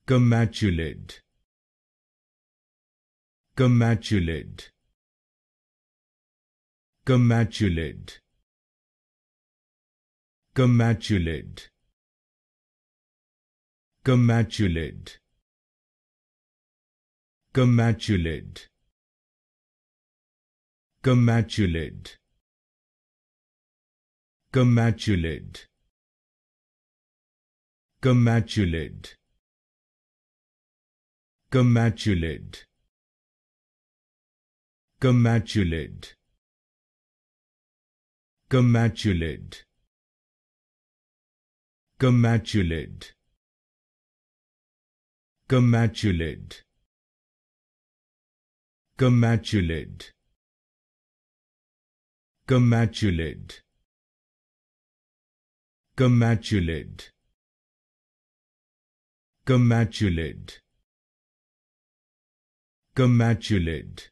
Comatulid, Comatulid, Comatulid, Comatulid, Comatulid, Comatulid, Comatulid, Comatulid, Comatulid, Comatulid, Comatulid, Comatulid, Comatulid, Comatulid, Comatulid, Comatulid, Comatulid, Comatulid, Comatulid,